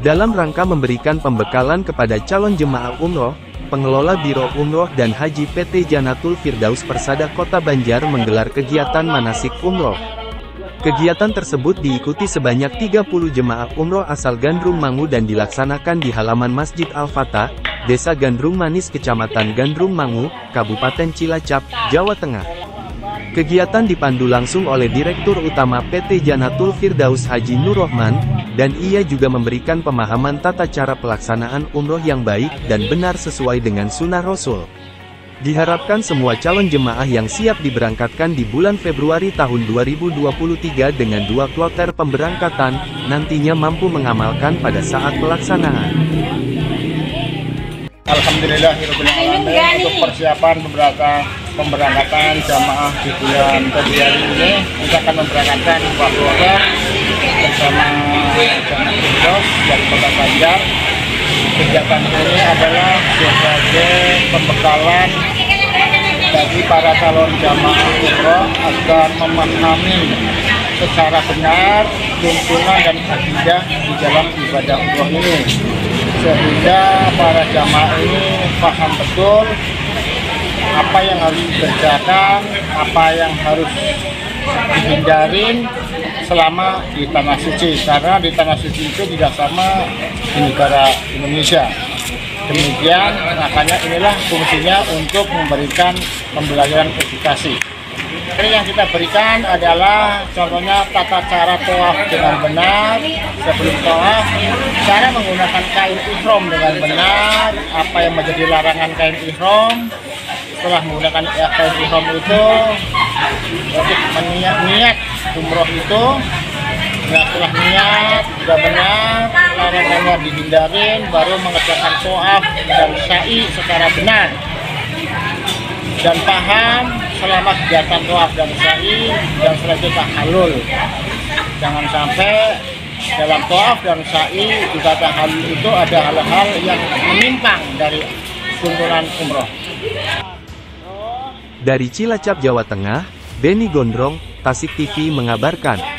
Dalam rangka memberikan pembekalan kepada calon jemaah umroh, pengelola Biro Umroh dan Haji PT Janatul Firdaus Persada Kota Banjar menggelar kegiatan manasik umroh. Kegiatan tersebut diikuti sebanyak 30 jemaah umroh asal Gandrung Mangu dan dilaksanakan di halaman Masjid Al-Fatah, Desa Gandrung Manis Kecamatan Gandrung Mangu, Kabupaten Cilacap, Jawa Tengah. Kegiatan dipandu langsung oleh Direktur Utama PT Janatul Firdaus Haji Nur Rohman, dan ia juga memberikan pemahaman tata cara pelaksanaan umroh yang baik dan benar sesuai dengan sunnah Rasul. Diharapkan semua calon jemaah yang siap diberangkatkan di bulan Februari tahun 2023 dengan 2 kloter pemberangkatan, nantinya mampu mengamalkan pada saat pelaksanaan. Alhamdulillahirrahmanirrahim, untuk persiapan beberapa pemberangkatan jamaah di bulan Februari ini, kita akan memberangkatkan 2 kloter bersama Janatul Firdaus dari Kota Banjar. Kegiatan ini adalah sebagai pembekalan bagi para calon jamaah umroh agar memahami secara benar tuntunan dan akidah di dalam ibadah umroh ini, sehingga para jamaah ini paham betul apa yang harus dikerjakan, apa yang harus dihindarin selama di Tanah Suci, karena di Tanah Suci itu tidak sama di negara Indonesia. Demikian, makanya inilah fungsinya untuk memberikan pembelajaran edukasi. Jadi yang kita berikan adalah contohnya tata cara tawaf dengan benar. Sebelum tawaf, cara menggunakan kain ihram dengan benar, apa yang menjadi larangan kain ihram. Setelah menggunakan kain ihram itu, untuk niat umroh itu, setelah niat sudah benar, larangannya dihindarin, baru mengerjakan tawaf dan sa'i secara benar dan paham selama kegiatan tawaf dan sa'i, dan setelah itu tahallul. Jangan sampai dalam tawaf dan sa'i juga tahallul itu ada hal-hal yang menyimpang dari tuntunan umroh. Dari Cilacap, Jawa Tengah, Beni Gondrong, Tasik TV mengabarkan.